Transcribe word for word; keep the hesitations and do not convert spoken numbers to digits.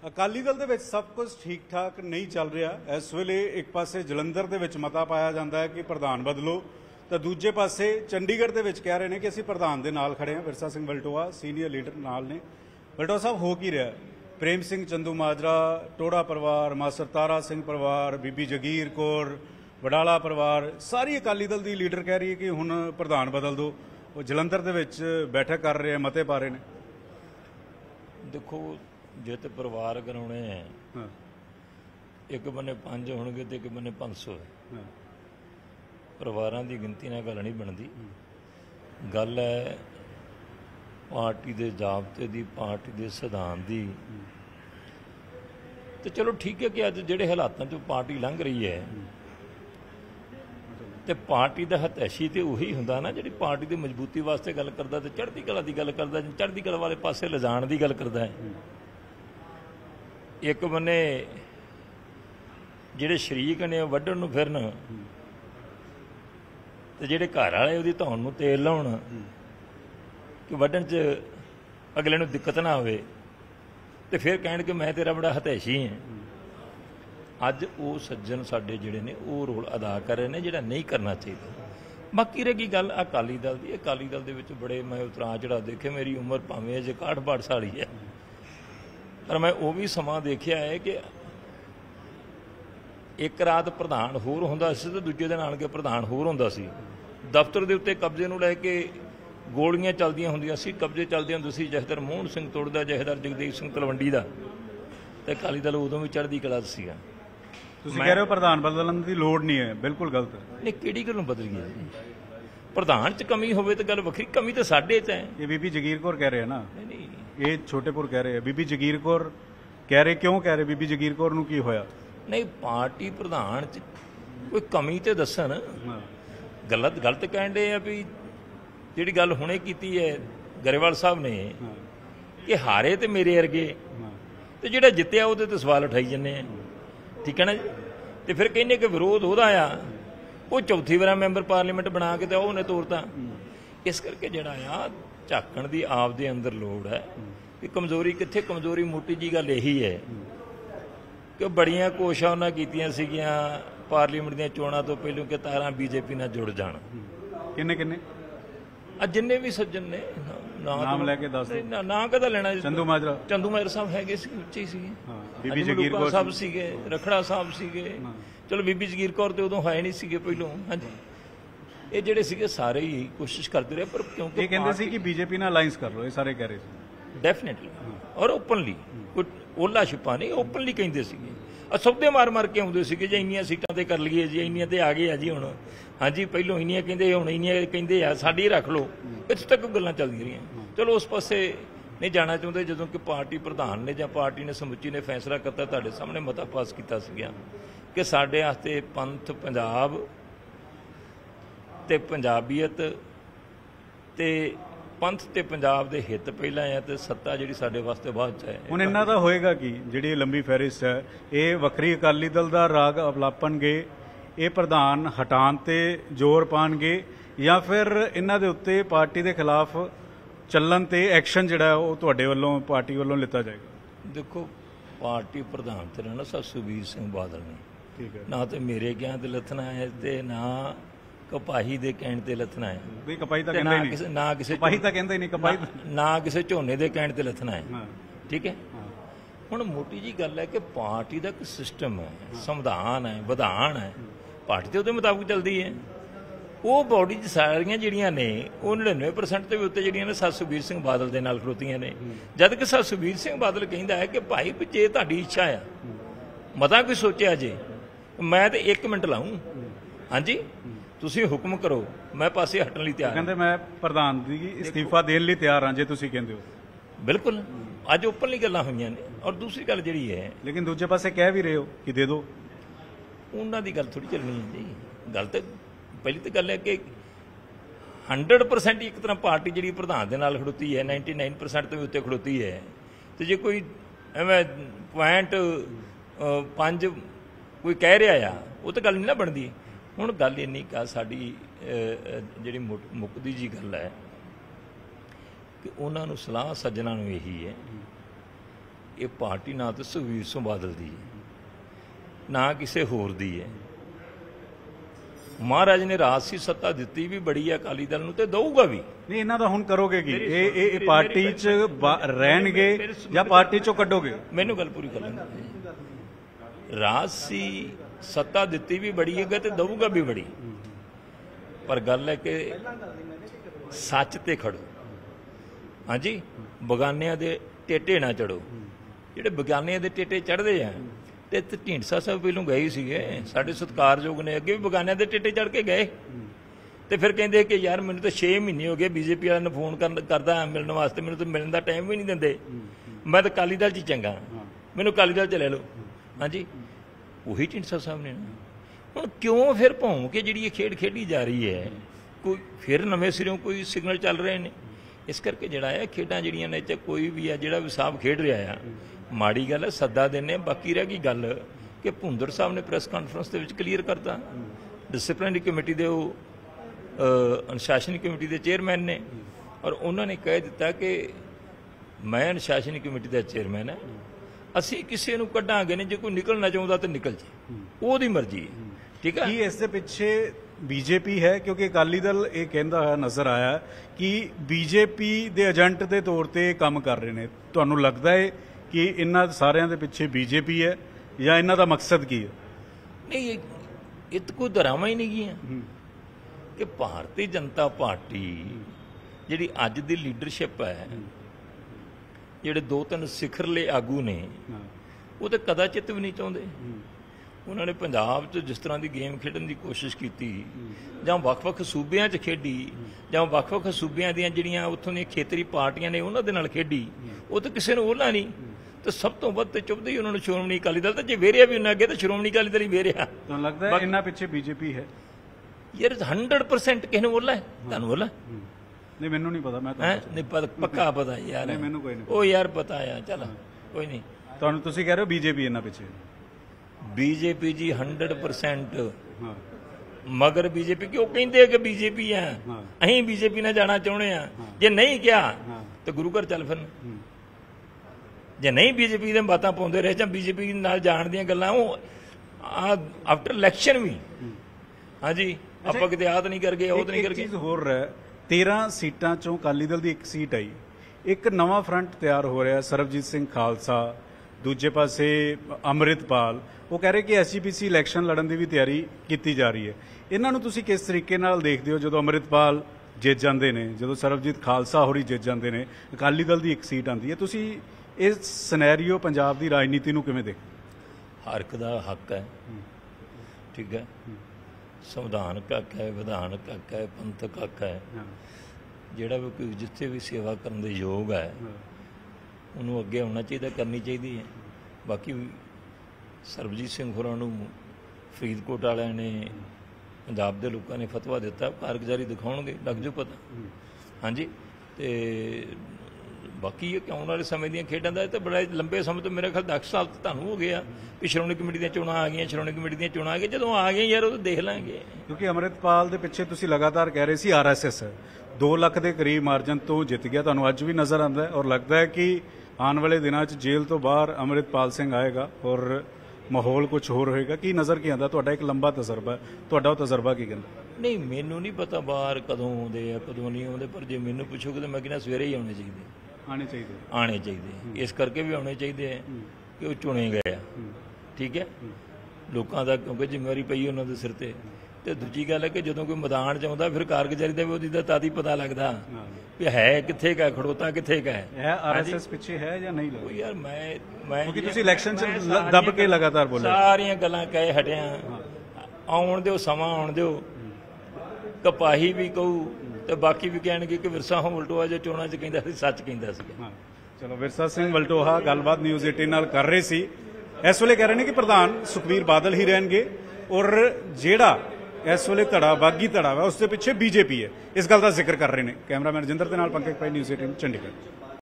ਅਕਾਲੀ ਦਲ ਦੇ ਵਿੱਚ ਸਭ ਕੁਝ ਠੀਕ ਠਾਕ ਨਹੀਂ ਚੱਲ ਰਿਹਾ। ਇਸ ਵੇਲੇ ਇੱਕ ਪਾਸੇ ਜਲੰਧਰ ਦੇ ਵਿੱਚ ਮਤਾ ਪਾਇਆ ਜਾਂਦਾ ਹੈ ਕਿ ਪ੍ਰਧਾਨ ਬਦਲੋ, ਤਾਂ ਦੂਜੇ ਪਾਸੇ ਚੰਡੀਗੜ੍ਹ ਦੇ ਵਿੱਚ ਕਹਿ ਰਹੇ ਨੇ ਕਿ ਅਸੀਂ ਪ੍ਰਧਾਨ ਦੇ ਨਾਲ ਖੜੇ ਹਾਂ। ਵਿਰਸਾ ਸਿੰਘ ਵਲਟੋਆ ਸੀਨੀਅਰ ਲੀਡਰ ਨਾਲ ਨੇ। ਵਲਟੋਆ ਸਾਹਿਬ, ਹੋ ਕੀ ਰਿਹਾ? ਪ੍ਰੇਮ ਸਿੰਘ ਚੰਦੂ ਮਾਜਰਾ, ਟੋੜਾ ਪਰਿਵਾਰ, ਮਾਸਟਰ ਤਾਰਾ ਸਿੰਘ ਪਰਿਵਾਰ, ਬੀਬੀ ਜਗੀਰ ਕੌਰ, ਵਡਾਲਾ ਪਰਿਵਾਰ, ਸਾਰੀ ਅਕਾਲੀ ਦਲ ਦੀ ਲੀਡਰ ਕਹਿ ਰਹੀ ਹੈ ਕਿ ਹੁਣ ਪ੍ਰਧਾਨ ਬਦਲ ਦਿਓ। ਉਹ ਜਲੰਧਰ ਦੇ ਵਿੱਚ ਬੈਠਕ ਕਰ ਰਹੇ, ਮਤੇ ਪਾ ਰਹੇ ਨੇ। ਦੇਖੋ, ਜੇ ਤੇ ਪਰਿਵਾਰ ਗਰਾਉਣੇ ਹੈ, ਇੱਕ ਬੰਨੇ ਪੰਜ ਹੋਣਗੇ ਤੇ ਇੱਕ ਬੰਨੇ ਪੰਜ ਸੌ ਹੈ। ਪਰਿਵਾਰਾਂ ਦੀ ਗਿਣਤੀ ਨਾਲ ਗੱਲ ਨਹੀਂ ਬਣਦੀ। ਗੱਲ ਹੈ ਪਾਰਟੀ ਦੇ ਜ਼ਾਬਤੇ ਦੀ, ਪਾਰਟੀ ਦੇ ਸਿਧਾਂਤ ਦੀ। ਤੇ ਚਲੋ ਠੀਕ ਹੈ ਕਿ ਅੱਜ ਜਿਹੜੇ ਹਾਲਾਤਾਂ 'ਚੋਂ ਪਾਰਟੀ ਲੰਘ ਰਹੀ ਹੈ, ਤੇ ਪਾਰਟੀ ਦਾ ਹਤੈਸ਼ੀ ਤੇ ਉਹੀ ਹੁੰਦਾ ਨਾ ਜਿਹੜੀ ਪਾਰਟੀ ਦੀ ਮਜ਼ਬੂਤੀ ਵਾਸਤੇ ਗੱਲ ਕਰਦਾ ਤੇ ਚੜ੍ਹਦੀ ਕਲਾ ਦੀ ਗੱਲ ਕਰਦਾ, ਚੜ੍ਹਦੀ ਕਲਾ ਵਾਲੇ ਪਾਸੇ ਲਿਜਾਣ ਦੀ ਗੱਲ ਕਰਦਾ ਹੈ। ਇੱਕ ਬੰਨੇ ਜਿਹੜੇ ਸ਼ਰੀਕ ਨੇ ਉਹ ਵੱਢਣ ਨੂੰ ਫਿਰਨ, ਤੇ ਜਿਹੜੇ ਘਰ ਵਾਲੇ ਉਹਦੀ ਧੌਣ ਨੂੰ ਤੇਲ ਲਾਉਣ ਕਿ ਵੱਢਣ 'ਚ ਅਗਲੇ ਨੂੰ ਦਿੱਕਤ ਨਾ ਹੋਵੇ, ਤੇ ਫਿਰ ਕਹਿਣ ਕਿ ਮੈਂ ਤੇਰਾ ਬੜਾ ਹਤੈਸ਼ੀ ਹਾਂ। ਅੱਜ ਉਹ ਸੱਜਣ ਸਾਡੇ ਜਿਹੜੇ ਨੇ ਉਹ ਰੋਲ ਅਦਾ ਕਰ ਰਹੇ ਨੇ ਜਿਹੜਾ ਨਹੀਂ ਕਰਨਾ ਚਾਹੀਦਾ। ਬਾਕੀ ਰਹੀ ਗੱਲ ਅਕਾਲੀ ਦਲ ਦੀ, ਅਕਾਲੀ ਦਲ ਦੇ ਵਿੱਚ ਬੜੇ ਮੈਂ ਉਤਰਾਅ ਚੜ੍ਹਾਅ ਦੇਖੇ। ਮੇਰੀ ਉਮਰ ਭਾਵੇਂ ਅਜੇ ਇਕਾਹਠ ਬਾਹਠ ਸਾਲ ਹੀ ਹੈ, ਪਰ ਮੈਂ ਉਹ ਵੀ ਸਮਾਂ ਦੇਖਿਆ ਹੈ ਕਿ ਇੱਕ ਰਾਤ ਪ੍ਰਧਾਨ ਹੋਰ ਹੁੰਦਾ ਸੀ ਤੇ ਦੂਜੇ ਦਿਨ ਆਣ ਕੇ ਪ੍ਰਧਾਨ ਹੋਰ ਹੁੰਦਾ ਸੀ। ਦਫ਼ਤਰ ਦੇ ਉੱਤੇ ਕਬਜ਼ੇ ਨੂੰ ਲੈ ਕੇ ਗੋਲੀਆਂ ਚੱਲਦੀਆਂ ਹੁੰਦੀਆਂ ਸੀ, ਕਬਜ਼ੇ ਚੱਲਦੇ ਹੁੰਦੇ ਸੀ ਜਥੇਦਾਰ ਮੋਹਨ ਸਿੰਘ ਤੁੜ ਦਾ, ਜਥੇਦਾਰ ਜਗਦੀਪ ਸਿੰਘ ਤਲਵੰਡੀ ਦਾ, ਤੇ ਅਕਾਲੀ ਦਲ ਉਦੋਂ ਵੀ ਚੜ੍ਹਦੀ ਕਲਾ ਸੀਗਾ। ਤੁਸੀਂ ਕਹਿ ਰਹੇ ਹੋ ਪ੍ਰਧਾਨ ਬਦਲਣ ਦੀ ਲੋੜ ਨਹੀਂ ਹੈ, ਬਿਲਕੁਲ ਗਲਤ ਹੈ। ਨਹੀਂ, ਕਿਹੜੀ ਗੱਲੋਂ ਬਦਲ ਗਈ ਹੈ? ਪ੍ਰਧਾਨ 'ਚ ਕਮੀ ਹੋਵੇ ਤਾਂ ਗੱਲ ਵੱਖਰੀ, ਕਮੀ ਤਾਂ ਸਾਡੇ 'ਚ ਹੈ। ਇਹ ਬੀਬੀ ਜਗੀਰ ਕੌਰ ਕਹਿ ਰਹੇ ਨਾ, ਨਹੀਂ ਨਹੀਂ ਇਹ ਛੋਟੇਪੁਰ ਕਹਿ ਰਹੇ ਆ। ਬੀਬੀ ਜਗੀਰ ਕੌਰ ਕਹਿ ਰਹੇ, ਕਿਉਂ ਕਹਿ ਰਹੇ? ਬੀਬੀ ਜਗੀਰ ਕੌਰ ਨੂੰ ਕੀ ਹੋਇਆ? ਨਹੀਂ, ਪਾਰਟੀ ਪ੍ਰਧਾਨ 'ਚ ਕੋਈ ਕਮੀ ਤੇ ਦੱਸਣ। ਗਲਤ ਗਲਤ ਕਹਿਣ ਦੇ ਆ ਵੀ ਜਿਹੜੀ ਗੱਲ ਹੁਣੇ ਕੀਤੀ ਹੈ ਗਰੇਵਾਲ ਸਾਹਿਬ ਨੇ ਕਿ ਹਾਰੇ ਤੇ ਮੇਰੇ ਵਰਗੇ, ਤੇ ਜਿਹੜਾ ਜਿੱਤਿਆ ਉਹਦੇ ਤੇ ਸਵਾਲ ਉਠਾਈ ਜਾਂਦੇ ਆ। ਠੀਕ ਹੈ ਨਾ ਜੀ? ਤੇ ਫਿਰ ਕਹਿੰਦੇ ਕਿ ਵਿਰੋਧ ਉਹਦਾ ਆ, ਉਹ ਚੌਥੀ ਵਾਰ ਮੈਂਬਰ ਪਾਰਲੀਮੈਂਟ ਬਣਾ ਕੇ ਤੇ ਉਹਨੇ ਤੋੜਤਾ। ਇਸ ਕਰਕੇ ਜਿਹੜਾ ਆ ਝਾਕਣ ਦੀ ਆਪ ਦੇ ਅੰਦਰ ਲੋੜ ਹੈ ਕਿ ਕਮਜ਼ੋਰੀ ਕਿੱਥੇ। ਕਮਜ਼ੋਰੀ ਮੋਟੀ ਜੀ ਗੱਲ ਇਹੀ ਹੈ ਕਿ ਬੜੀਆਂ ਕੋਸ਼ਿਸ਼ਾਂ ਉਹਨਾਂ ਕੀਤੀਆਂ ਸੀਗੀਆਂ ਪਾਰਲੀਮੈਂਟ ਦੀਆਂ ਚੋਣਾਂ ਤੋਂ ਪਹਿਲਾਂ ਕਿ ਤਾਰਾਂ ਬੀਜੇਪੀ ਨਾਲ ਜੁੜ ਜਾਣ। ਕਿੰਨੇ ਕਿੰਨੇ ਅੱਜ ਜਿੰਨੇ ਵੀ ਸੱਜਣ ਨੇ ਨਾਮ ਲੈ ਕੇ ਦੱਸ ਨਾ ਨਾ ਕਦਾ ਲੈਣਾ। ਚੰਦੂ ਮਾਜਰਾ, ਚੰਦੂ ਮਾਜਰਾ ਸਾਹਿਬ ਹੈਗੇ ਸੀ, ਉੱਚੇ ਹੀ ਸੀਗੇ। ਬੀਬੀ ਜਗੀਰ ਕੌਰ ਸਾਹਿਬ ਸੀਗੇ, ਰਖੜਾ ਸਾਹਿਬ ਸੀਗੇ। ਚਲੋ ਬੀਬੀ ਜਗੀਰ ਕੌਰ ਤੇ ਉਦੋਂ ਹੈ ਨਹੀਂ ਸੀਗੇ ਪਹਿਲੋਂ। ਹਾਂਜੀ, ਇਹ ਜਿਹੜੇ ਸੀਗੇ ਸਾਰੇ ਹੀ ਕੋਸ਼ਿਸ਼ ਕਰਦੇ ਰਹੇ, ਪਰ ਕਿਉਂਕਿ ਇਹ ਕਹਿੰਦੇ ਸੀ ਕਿ ਬੀਜੇਪੀ ਨਾਲ ਅਲਾਈਅੰਸ ਕਰ ਲਓ, ਇਹ ਸਾਰੇ ਕਹਿ ਰਹੇ ਸੀ। ਡੈਫੀਨੇਟਲੀ ਔਰ ਓਪਨਲੀ, ਕੋਈ ਓਲਾ ਛਿਪਾ ਨਹੀਂ, ਓਪਨਲੀ ਕਹਿੰਦੇ ਸੀਗੇ। ਸੌਦੇ ਮਾਰ ਮਾਰ ਕੇ ਆਉਂਦੇ ਸੀਗੇ ਜੇ ਇੰਨੀਆਂ ਸੀਟਾਂ ਤੇ ਕਰ ਲਈਏ ਜੀ, ਇੰਨੀਆਂ ਤੇ ਆ ਗਏ ਆ ਜੀ ਹੁਣ। ਹਾਂਜੀ, ਪਹਿਲੋਂ ਇੰਨੀਆਂ ਕਹਿੰਦੇ, ਹੁਣ ਇੰਨੀਆਂ ਕਹਿੰਦੇ ਆ, ਸਾਡੀ ਰੱਖ ਲਓ। ਇੱਥੇ ਤੱਕ ਗੱਲਾਂ ਚੱਲਦੀਆਂ ਰਹੀਆਂ। ਚਲੋ ਉਸ ਪਾਸੇ ਨਹੀਂ ਜਾਣਾ ਚਾਹੁੰਦੇ। ਜਦੋਂ ਕਿ ਪਾਰਟੀ ਪ੍ਰਧਾਨ ਨੇ ਜਾਂ ਪਾਰਟੀ ਨੇ ਸਮੁੱਚੀ ਨੇ ਫੈਸਲਾ ਕੀਤਾ, ਤੁਹਾਡੇ ਸਾਹਮਣੇ ਮਤਾ ਪਾਸ ਕੀਤਾ ਸੀਗਾ ਕਿ ਸਾਡੇ ਵਾਸਤੇ ਪੰਥ, ਪੰਜਾਬ ਤੇ ਪੰਜਾਬੀਅਤ ਤੇ ਪੰਥ ਤੇ ਪੰਜਾਬ ਦੇ ਹਿੱਤ ਪਹਿਲਾਂ ਹੈ ਤੇ ਸੱਤਾ ਜਿਹੜੀ ਸਾਡੇ ਵਾਸਤੇ ਬਾਅਦ 'ਚ ਹੈ। ਹੁਣ ਇਹਨਾਂ ਦਾ ਹੋਏਗਾ ਕਿ ਜਿਹੜੀ ਲੰਬੀ ਫਹਿਰਿਸਤ ਹੈ, ਇਹ ਵੱਖਰੀ ਅਕਾਲੀ ਦਲ ਦਾ ਰਾਗ ਅਵਲਾਪਣਗੇ, ਇਹ ਪ੍ਰਧਾਨ ਹਟਾਉਣ ਤੇ ਜ਼ੋਰ ਪਾਉਣਗੇ, ਜਾਂ ਫਿਰ ਇਹਨਾਂ ਦੇ ਉੱਤੇ ਪਾਰਟੀ ਦੇ ਖਿਲਾਫ ਚੱਲਣ ਤੇ ਐਕਸ਼ਨ ਜਿਹੜਾ ਉਹ ਤੁਹਾਡੇ ਵੱਲੋਂ, ਪਾਰਟੀ ਵੱਲੋਂ ਲਿੱਤਾ ਜਾਏਗਾ? ਦੇਖੋ, ਪਾਰਟੀ ਪ੍ਰਧਾਨ ਤੇ ਰਹਿਣਾ ਸਰ ਸੁਖਬੀਰ ਸਿੰਘ ਬਾਦਲ ਨੇ। ਠੀਕ ਹੈ। ਨਾ ਤੇ ਮੇਰੇ ਗਿਆਨ ਤੇ ਲੱਥਣਾ ਹੈ ਤੇ ਨਾ ਕਪਾਹੀ ਦੇ ਕਹਿਣ ਤੇ ਲੱਥਣਾ ਹੈ। ਵੀ ਕਪਾਹੀ ਤਾਂ ਕਹਿੰਦੇ ਨਹੀਂ, ਕਿਸੇ ਨਾ ਕਿਸੇ ਕਪਾਹੀ ਤਾਂ ਕਹਿੰਦੇ ਨਹੀਂ, ਕਪਾਹੀ ਨਾ ਕਿਸੇ ਝੋਨੇ ਦੇ ਕਹਿਣ ਤੇ ਲੱਥਣਾ ਹੈ। ਠੀਕ ਹੈ। ਹੁਣ ਮੋਟੀ ਜੀ ਗੱਲ ਹੈ ਕਿ ਪਾਰਟੀ ਦਾ ਇੱਕ ਸਿਸਟਮ ਹੈ, ਸੰਵਿਧਾਨ ਹੈ, ਵਿਧਾਨ ਹੈ, ਪਾਰਟੀ ਤੇ ਉਹਦੇ ਮੁਤਾਬਕ ਚੱਲਦੀ ਹੈ। ਉਹ ਬੋਡੀ 'ਚ ਸਾਰੀਆਂ ਜਿਹੜੀਆਂ ਨੇ ਉਹ ਨੜਿਨਵੇਂ ਪ੍ਰਸੈਂਟ ਦੇ ਉੱਤੇ ਜਿਹੜੀਆਂ ਨੇ ਸਰ ਸੁਖਬੀਰ ਸਿੰਘ ਬਾਦਲ ਦੇ ਨਾਲ ਖਲੋਤੀਆਂ ਨੇ। ਜਦ ਕਿ ਸਰ ਸੁਖਬੀਰ ਸਿੰਘ ਬਾਦਲ ਕਹਿੰਦਾ ਹੈ ਕਿ ਭਾਈ ਵੀ ਜੇ ਤੁਹਾਡੀ ਇੱਛਾ ਆ, ਮਤਾ ਕੋਈ ਸੋਚਿਆ ਜੇ, ਮੈਂ ਤੇ ਇੱਕ ਮਿੰਟ ਲਾਊਂ। ਹਾਂਜੀ, ਤੁਸੀਂ ਹੁਕਮ ਕਰੋ, ਮੈਂ ਪਾਸੇ ਹਟਣ ਲਈ ਤਿਆਰ। ਕਹਿੰਦੇ ਮੈਂ ਪ੍ਰਧਾਨ ਦੀ ਅਸਤੀਫਾ ਦੇਣ ਲਈ ਤਿਆਰ ਹਾਂ ਜੇ ਤੁਸੀਂ ਕਹਿੰਦੇ ਹੋ। ਬਿਲਕੁਲ, ਅੱਜ ਓਪਨਲੀ ਗੱਲਾਂ ਹੋਈਆਂ ਨੇ। ਔਰ ਦੂਸਰੀ ਗੱਲ ਜਿਹੜੀ ਹੈ, ਲੇਕਿਨ ਦੂਜੇ ਪਾਸੇ ਕਹਿ ਵੀ ਰਹੇ ਹੋ ਕਿ ਦੇ ਦਿਓ, ਉਹਨਾਂ ਦੀ ਗੱਲ ਥੋੜੀ ਚੱਲਣੀ ਹੈ ਜੀ। ਗੱਲ ਤਾਂ ਪਹਿਲੀ ਤਾਂ ਗੱਲ ਹੈ ਕਿ ਹੰਡਰਡ ਪਰਸੈਂਟ ਇੱਕ ਤਰ੍ਹਾਂ ਪਾਰਟੀ ਜਿਹੜੀ ਪ੍ਰਧਾਨ ਦੇ ਨਾਲ ਖੜੋਤੀ ਹੈ, ਨਾਈਨਟੀ ਨਾਈਨ ਪਰਸੈਂਟ ਤੋਂ ਵੀ ਉੱਤੇ ਖੜੋਤੀ ਹੈ। ਤੇ ਜੇ ਕੋਈ ਐਵੇਂ ਪੁਆਇੰਟ ਪੰਜ ਕੋਈ ਕਹਿ ਰਿਹਾ ਆ, ਉਹ ਤਾਂ ਗੱਲ ਨਹੀਂ ਨਾ ਬਣਦੀ। ਹੁਣ ਗੱਲ ਇੰਨੀ ਕਾ ਸਾਡੀ ਜਿਹੜੀ ਮੁੱਕਦੀ ਜੀ ਗੱਲ ਹੈ ਕਿ ਉਹਨਾਂ ਨੂੰ ਸਲਾਹ ਸੱਜਣਾ ਨੂੰ ਇਹੀ ਹੈ ਇਹ ਪਾਰਟੀ ਨਾ ਤਾਂ ਸੁਖਬੀਰ ਸਿੰਘ ਬਾਦਲ ਦੀ ਹੈ ਨਾ ਕਿਸੇ ਹੋਰ ਦੀ ਹੈ। ਮਹਾਰਾਜ ਨੇ ਰਾਜਸੀ ਸੱਤਾ ਦਿੱਤੀ ਵੀ ਬੜੀ ਹੈ ਅਕਾਲੀ ਦਲ ਨੂੰ ਤੇ ਦਊਗਾ ਵੀ। ਨਹੀਂ ਇਹਨਾਂ ਦਾ ਹੁਣ ਕਰੋਗੇ ਕੀ? ਇਹ ਇਹ ਇਹ ਪਾਰਟੀ 'ਚ ਰਹਿਣਗੇ ਜਾਂ ਪਾਰਟੀ 'ਚੋਂ ਕੱਢੋਗੇ? ਮੈਨੂੰ ਗੱਲ ਪੂਰੀ ਕਰ ਲੈਣ। ਰਾਜਸੀ ਸੱਤਾ ਦਿੱਤੀ ਵੀ ਬੜੀ ਹੈ ਤੇ ਦਊਗਾ ਵੀ ਬੜੀ, ਪਰ ਗੱਲ ਹੈ ਕਿ ਸੱਚ ਤੇ ਖੜੋ। ਹਾਂਜੀ, ਬਗਾਨਿਆਂ ਦੇ ਟੇਟੇ ਨਾ ਚੜੋ। ਜਿਹੜੇ ਬਗਾਨਿਆਂ ਦੇ ਟੇਟੇ ਚੜ੍ਹਦੇ ਆ ਤੇ ਢੀਂਡਸਾ ਸਾਹਿਬ ਪਹਿਲੋਂ ਗਏ ਹੀ ਸੀਗੇ, ਸਾਡੇ ਸਤਿਕਾਰਯੋਗ ਨੇ, ਅੱਗੇ ਵੀ ਬਗਾਨਿਆਂ ਦੇ ਟੇਟੇ ਚੜ੍ਹ ਕੇ ਗਏ ਤੇ ਫਿਰ ਕਹਿੰਦੇ ਕਿ ਯਾਰ ਮੈਨੂੰ ਤਾਂ ਛੇ ਮਹੀਨੇ ਹੋ ਗਏ ਬੀਜੇਪੀ ਵਾਲਿਆਂ ਨੂੰ ਫੋਨ ਕਰਨ ਕਰਦਾ ਮਿਲਣ ਵਾਸਤੇ, ਮੈਨੂੰ ਤਾਂ ਮਿਲਣ ਦਾ ਟਾਈਮ ਵੀ ਨਹੀਂ ਦਿੰਦੇ, ਮੈਂ ਤਾਂ ਅਕਾਲੀ ਦਲ 'ਚ ਚੰਗਾ, ਮੈਨੂੰ ਅਕਾਲੀ ਦਲ 'ਚ ਲੈ ਲਓ। ਹਾਂਜੀ, ਉਹੀ ਢੀਂਡਸਾ ਸਾਹਿਬ ਨੇ ਨਾ। ਹੁਣ ਕਿਉਂ ਫਿਰ ਭੌਂ ਕੇ ਜਿਹੜੀ ਇਹ ਖੇਡ ਖੇਡੀ ਜਾ ਰਹੀ ਹੈ, ਕੋਈ ਫਿਰ ਨਵੇਂ ਸਿਰੋਂ ਕੋਈ ਸਿਗਨਲ ਚੱਲ ਰਹੇ ਨੇ। ਇਸ ਕਰਕੇ ਜਿਹੜਾ ਹੈ ਖੇਡਾਂ ਜਿਹੜੀਆਂ ਨੇ ਚਾਹੇ ਕੋਈ ਵੀ ਆ ਜਿਹੜਾ ਵੀ ਸਾਹਿਬ ਖੇਡ ਰਿਹਾ ਆ, ਮਾੜੀ ਗੱਲ ਹੈ, ਸੱਦਾ ਦਿੰਦੇ। ਬਾਕੀ ਰਹਿ ਗਈ ਗੱਲ ਕਿ ਭੁੰਦਰ ਸਾਹਿਬ ਨੇ ਪ੍ਰੈਸ ਕਾਨਫਰੰਸ ਦੇ ਵਿੱਚ ਕਲੀਅਰ ਕਰਤਾ, ਡਿਸਪਲਿਨਰੀ ਕਮੇਟੀ ਦੇ ਉਹ ਅਨੁਸ਼ਾਸਨੀ ਕਮੇਟੀ ਦੇ ਚੇਅਰਮੈਨ ਨੇ, ਔਰ ਉਹਨਾਂ ਨੇ ਕਹਿ ਦਿੱਤਾ ਕਿ ਮੈਂ ਅਨੁਸ਼ਾਸਨੀ ਕਮੇਟੀ ਦਾ ਚੇਅਰਮੈਨ ਹੈ, ਅਸੀਂ ਕਿਸੇ ਨੂੰ ਕੱਢਾਂਗੇ ਨਹੀਂ, ਜੇ ਕੋਈ ਨਿਕਲਣਾ ਚਾਹੁੰਦਾ ਤਾਂ ਨਿਕਲ ਜੇ, ਉਹਦੀ ਮਰਜ਼ੀ ਹੈ। ਠੀਕ ਹੈ। ਕੀ ਇਸ ਦੇ ਪਿੱਛੇ ਬੀਜੇਪੀ ਹੈ? ਕਿਉਂਕਿ ਅਕਾਲੀ ਦਲ ਇਹ ਕਹਿੰਦਾ ਹੋਇਆ ਨਜ਼ਰ ਆਇਆ ਕਿ ਬੀਜੇਪੀ ਦੇ ਏਜੰਟ ਦੇ ਤੌਰ ਤੇ ਕੰਮ ਕਰ ਰਹੇ ਨੇ। ਤੁਹਾਨੂੰ ਲੱਗਦਾ ਹੈ ਕਿ ਇਹਨਾਂ ਸਾਰਿਆਂ ਦੇ ਪਿੱਛੇ ਬੀਜੇਪੀ ਹੈ ਜਾਂ ਇਹਨਾਂ ਦਾ ਮਕਸਦ ਕੀ ਹੈ? ਨਹੀਂ, ਇਹ ਤਾਂ ਕੋਈ ਦਰਾਵਾਂ ਹੀ ਨਹੀਂ ਗੀਆਂ ਕਿ ਭਾਰਤੀ ਜਨਤਾ ਪਾਰਟੀ ਜਿਹੜੀ ਅੱਜ ਦੀ ਲੀਡਰਸ਼ਿਪ ਹੈ, ਜਿਹੜੇ ਦੋ ਤਿੰਨ ਸਿਖਰਲੇ ਆਗੂ ਨੇ, ਉਹ ਤਾਂ ਕਦਾਚਿਤ ਵੀ ਨਹੀਂ ਚਾਹੁੰਦੇ। ਉਹਨਾਂ ਨੇ ਪੰਜਾਬ 'ਚ ਜਿਸ ਤਰ੍ਹਾਂ ਦੀ ਗੇਮ ਖੇਡਣ ਦੀ ਕੋਸ਼ਿਸ਼ ਕੀਤੀ, ਜਾਂ ਵੱਖ-ਵੱਖ ਸੂਬਿਆਂ 'ਚ ਖੇਡੀ, ਜਾਂ ਵੱਖ-ਵੱਖ ਸੂਬਿਆਂ ਦੀਆਂ ਜਿਹੜੀਆਂ ਉੱਥੋਂ ਦੀਆਂ ਖੇਤਰੀ ਪਾਰਟੀਆਂ ਨੇ ਉਹਨਾਂ ਦੇ ਨਾਲ ਖੇਡੀ, ਉਹ ਤਾਂ ਕਿਸੇ ਨੂੰ ਉਹਲਾ ਨਹੀਂ। ਤੇ ਸਭ ਤੋਂ ਵੱਧ ਤੇ ਚੁੱਭਦੇ ਹੀ ਉਹਨਾਂ ਨੂੰ ਸ਼੍ਰੋਮਣੀ ਅਕਾਲੀ ਦਲ, ਤਾਂ ਜੇ ਵੇਰਿਆ ਵੀ ਉਹਨਾਂ ਅੱਗੇ ਤਾਂ ਸ਼੍ਰੋਮਣੀ ਅਕਾਲੀ ਦਲ ਹੀ ਵੇਰਿਆ। ਤੁਹਾਨੂੰ ਲੱਗਦਾ ਹੈ ਇਹਨਾਂ ਪਿੱਛੇ ਬੀਜੇਪੀ ਹੈ? ਯਾਰ ਹੰਡਰਡ ਪਰਸੈਂਟ ਕਿਸੇ ਨੂੰ ਉਹਲਾ ਹੈ, ਤੁਹਾਨੂੰ ਉਹਲਾ ਨਹੀਂ? ਮੈਨੂੰ ਨਹੀਂ ਪਤਾ, ਮੈਂ ਨਹੀਂ ਪੱਕਾ ਪਤਾ ਯਾਰ, ਨਹੀਂ ਮੈਨੂੰ ਕੋਈ ਨਹੀਂ। ਉਹ ਯਾਰ ਪਤਾ ਆ, ਚੱਲ ਕੋਈ ਨਹੀਂ। ਤੁਹਾਨੂੰ ਤੁਸੀਂ ਕਹਿ ਰਹੇ ਹੋ ਬੀਜੇਪੀ ਇਹਨਾਂ ਪਿੱਛੇ? ਬੀਜੇਪੀ ਜੀ ਹੰਡਰਡ ਪਰਸੈਂਟ ਮਗਰ ਬੀਜੇਪੀ ਕਿਉਂ ਕਹਿੰਦੇ ਆ ਕਿ ਬੀਜੇਪੀ ਆ, ਅਸੀਂ ਬੀਜੇਪੀ ਨਾਲ ਜਾਣਾ ਚਾਹੁੰਦੇ ਆ। ਜੇ ਨਹੀਂ ਕਿਹਾ ਤਾਂ ਗੁਰੂ ਘਰ ਚੱਲ ਫਿਰਨ। ਜੇ ਨਹੀਂ ਬੀਜੇਪੀ ਦੇ ਬਾਤਾਂ ਪਾਉਂਦੇ ਰਹੇ ਜਾਂ ਬੀਜੇਪੀ ਨਾਲ ਜਾਣ ਦੀਆਂ ਗੱਲਾਂ, ਉਹ ਆਫਟਰ ਇਲੈਕਸ਼ਨ ਵੀ ਹਾਂਜੀ ਆਪਾਂ ਕਿਤੇ ਆਦ ਨਹੀਂ ਕਰ ਗਏ, ਉਹ ਨਹੀਂ ਕਰ ਗਏ। ਚੀਜ਼ ਹੋਰ ਹੈ, ਤੇਰਾਂ ਸੀਟਾਂ ਚੋਂ ਅਕਾਲੀ ਦਲ ਦੀ ਇੱਕ ਸੀਟ ਆਈ, ਇੱਕ ਨਵਾਂ ਫਰੰਟ ਤਿਆਰ ਹੋ ਰਿਹਾ, ਸਰਬਜੀਤ ਸਿੰਘ ਖਾਲਸਾ, ਦੂਜੇ ਪਾਸੇ ਅੰਮ੍ਰਿਤਪਾਲ। ਉਹ ਕਹਿ ਰਹੇ ਕਿ ਐਸਜੀਪੀਸੀ ਇਲੈਕਸ਼ਨ ਲੜਨ ਦੀ ਵੀ ਤਿਆਰੀ ਕੀਤੀ ਜਾ ਰਹੀ ਹੈ। ਇਹਨਾਂ ਨੂੰ ਤੁਸੀਂ ਕਿਸ ਤਰੀਕੇ ਨਾਲ ਦੇਖਦੇ ਹੋ? ਜਦੋਂ ਅੰਮ੍ਰਿਤਪਾਲ ਜਿੱਤ ਜਾਂਦੇ ਨੇ, ਜਦੋਂ ਸਰਬਜੀਤ ਖਾਲਸਾ ਹੋਰੀ ਜਿੱਤ ਜਾਂਦੇ ਨੇ, ਅਕਾਲੀ ਦਲ ਦੀ ਇੱਕ ਸੀਟ ਆਉਂਦੀ ਹੈ, ਤੁਸੀਂ ਇਸ ਸਿਨੈਰੀਓ ਪੰਜਾਬ ਦੀ ਰਾਜਨੀਤੀ ਨੂੰ ਕਿਵੇਂ ਦੇਖਦੇ? ਹਰ ਇੱਕ ਦਾ ਹੱਕ ਹੈ, ਠੀਕ ਹੈ, ਸੰਵਿਧਾਨਕ ਹੱਕ ਹੈ, ਵਿਧਾਨਕ ਹੱਕ ਹੈ, ਪੰਥਕ ਹੱਕ ਹੈ। ਜਿਹੜਾ ਵੀ ਕੋਈ ਜਿੱਥੇ ਵੀ ਸੇਵਾ ਕਰਨ ਦੇ ਯੋਗ ਹੈ ਉਹਨੂੰ ਅੱਗੇ ਆਉਣਾ ਚਾਹੀਦਾ, ਕਰਨੀ ਚਾਹੀਦੀ ਹੈ। ਬਾਕੀ ਸਰਬਜੀਤ ਸਿੰਘ ਹੋਰਾਂ ਨੂੰ ਫਰੀਦਕੋਟ ਵਾਲਿਆਂ ਨੇ, ਪੰਜਾਬ ਦੇ ਲੋਕਾਂ ਨੇ ਫਤਵਾ ਦਿੱਤਾ, ਕਾਰਗੁਜ਼ਾਰੀ ਦਿਖਾਉਣਗੇ, ਲੱਗ ਜਾਓ ਪਤਾ। ਹਾਂਜੀ, ਤੇ ਬਾਕੀ ਇਹ ਆਉਣ ਵਾਲੇ ਸਮੇਂ ਦੀਆਂ ਖੇਡਾਂ ਦਾ ਤਾਂ ਬੜਾ ਲੰਬੇ ਸਮੇਂ ਤੋਂ, ਮੇਰੇ ਖਿਆਲ ਦਸ ਸਾਲ ਤੋਂ ਤੁਹਾਨੂੰ ਹੋ ਗਿਆ ਵੀ ਸ਼੍ਰੋਮਣੀ ਕਮੇਟੀ ਦੀਆਂ ਚੋਣਾਂ ਆ ਗਈਆਂ, ਸ਼੍ਰੋਮਣੀ ਕਮੇਟੀ ਦੀਆਂ ਚੋਣਾਂ ਆ ਗਈਆਂ। ਜਦੋਂ ਆ ਗਈਆਂ ਯਾਰ ਉਹ ਤਾਂ ਦੇਖ ਲਾਂਗੇ। ਕਿਉਂਕਿ ਅੰਮ੍ਰਿਤਪਾਲ ਦੇ ਪਿੱਛੇ ਤੁਸੀਂ ਲਗਾਤਾਰ ਕਹਿ ਰਹੇ ਸੀ ਆਰ ਐਸ ਐਸ ਦੋ ਲੱਖ ਦੇ ਕਰੀਬ ਮਾਰਜਨ ਤੋਂ ਜਿੱਤ ਗਿਆ, ਤੁਹਾਨੂੰ ਅੱਜ ਵੀ ਨਜ਼ਰ ਆਉਂਦਾ ਹੈ, ਔਰ ਲੱਗਦਾ ਹੈ ਕਿ ਆਉਣ ਵਾਲੇ ਦਿਨਾਂ 'ਚ ਜੇਲ੍ਹ ਤੋਂ ਬਾਹਰ ਅੰਮ੍ਰਿਤਪਾਲ ਸਿੰਘ ਆਏਗਾ ਔਰ ਮਾਹੌਲ ਕੁਝ ਹੋਰ ਹੋਏਗਾ। ਕੀ ਨਜ਼ਰ ਕੀ ਆਉਂਦਾ? ਤੁਹਾਡਾ ਇੱਕ ਲੰਬਾ ਤਜਰਬਾ, ਤੁਹਾਡਾ ਉਹ ਤਜਰਬਾ ਕੀ ਕਹਿੰਦਾ? ਨਹੀਂ, ਮੈਨੂੰ ਨਹੀਂ ਪਤਾ ਬਾਹਰ ਕਦੋਂ ਆਉਂਦੇ ਆ ਕਦੋਂ ਨਹੀਂ ਆਉਂਦੇ, ਪਰ ਜੇ ਮੈਨੂੰ ਪੁੱਛੋਗੇ ਤਾਂ ਮੈਂ ਕਹਿੰਦਾ ਸਵੇਰੇ ਹੀ ਆਉਣੇ ਚਾਹੀਦੇ, ਆਉਣੇ ਚਾਹੀਦੇ ਆਉਣੇ ਚਾਹੀਦੇ ਇਸ ਕਰਕੇ ਵੀ ਆਉਣੇ ਚਾਹੀਦੇ ਆ ਕਿ ਉਹ ਚੁਣੇ ਗਏ ਆ। ਠੀਕ ਹੈ, ਲੋਕਾਂ ਦਾ ਕਿਉਂਕਿ ਜ਼ਿੰਮੇਵਾਰੀ ਪਈ ਉਹਨਾਂ ਦੇ ਸਿਰ ਤੇ। ਤੇ ਦੂਜੀ ਗੱਲ ਹੈ ਕਿ ਜਦੋਂ ਕੋਈ ਮੈਦਾਨ 'ਚ ਆਉਂਦਾ ਫਿਰ ਕਾਰਗੁਜ਼ਾਰੀ ਦਾ ਵੀ ਉਹਦੀ ਤਾਂ ਤਦ ਹੀ ਪਤਾ ਲੱਗਦਾ ਵੀ ਹੈ ਕਿੱਥੇ ਕਾ, ਖੜੋਤਾ ਕਿੱਥੇ ਕਾ ਹੈ। ਆਰ ਐਸ ਐਸ ਪਿੱਛੇ ਹੈ ਜਾਂ ਨਹੀਂ? ਉਹ ਯਾਰ ਮੈਂ ਮੈਂ ਕਿਉਂਕਿ ਤੁਸੀਂ ਇਲੈਕਸ਼ਨ 'ਚ ਦੱਬ ਕੇ ਲਗਾਤਾਰ ਬੋਲੇ, ਸਾਰੀਆਂ ਗੱਲਾਂ ਕਹੇ ਹਟਿਆ। ਆਉਣ ਦਿਓ, ਸਮਾਂ ਆਉਣ ਦਿਓ। ਕਪਾਹੀ ਵੀ ਕਹੂ ਤੇ ਬਾਕੀ ਵੀ ਕਹਿਣਗੇ ਕਿ ਵਿਰਸਾ ਹੋ ਵਲਟੋਆ ਜੋ ਚੋਣਾਂ 'ਚ ਕਹਿੰਦਾ ਸੀ ਸੱਚ ਕਹਿੰਦਾ ਸੀ। ਚਲੋ, ਵਿਰਸਾ ਸਿੰਘ ਵਲਟੋਹਾ ਗੱਲਬਾਤ ਨਿਊਜ਼ ਅਠਾਰਾਂ ਨਾਲ ਕਰ ਰਹੇ ਸੀ। ਇਸ ਵੇਲੇ ਕਹਿ ਰਹੇ ਨੇ ਕਿ ਪ੍ਰਧਾਨ ਸੁਖਬੀਰ ਬਾਦਲ ਹੀ ਰਹਿਣਗੇ ਔਰ ਜਿਹੜਾ ਇਸ ਵੇਲੇ ਧੜਾ ਬਾਗੀ ਧੜਾ ਵਾ ਉਸ ਦੇ ਪਿੱਛੇ ਬੀਜੇਪੀ ਹੈ, ਇਸ ਗੱਲ ਦਾ ਜ਼ਿਕਰ ਕਰ ਰਹੇ ਨੇ। ਕੈਮਰਾਮੈਨ ਰਜਿੰਦਰ ਦੇ ਨਾਲ ਪੰਕਜ ਭਾਈ, ਨਿਊਜ਼ ਅਠਾਰਾਂ ਚੰਡੀਗੜ੍ਹ।